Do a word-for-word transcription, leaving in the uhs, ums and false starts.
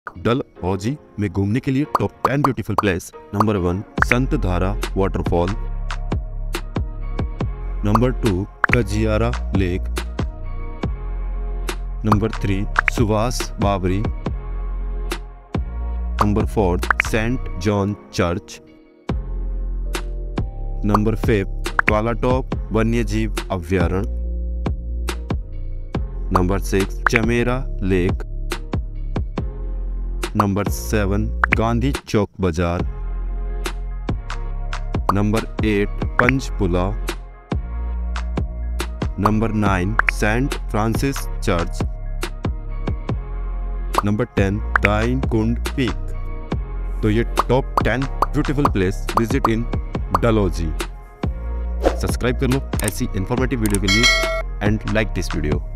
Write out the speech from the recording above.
डलहौजी में घूमने के लिए top ten beautiful place. Number one, Sant Dhara waterfall. Number two, Khajjiar lake. Number three, Subhash Baoli. Number four, saint John church. Number five, Kalatop वन्यजीव अभ्यारण्य। Number six, Chamera lake. Number seven, Gandhi Chowk बाजार। Number eight, Panchpula. Number nine, saint Francis church. Number ten, Dain Kund peak. तो ये top ten beautiful place visit in Dalhousie. Subscribe कर लो ऐसी informative video के लिए एंड लाइक दिस वीडियो।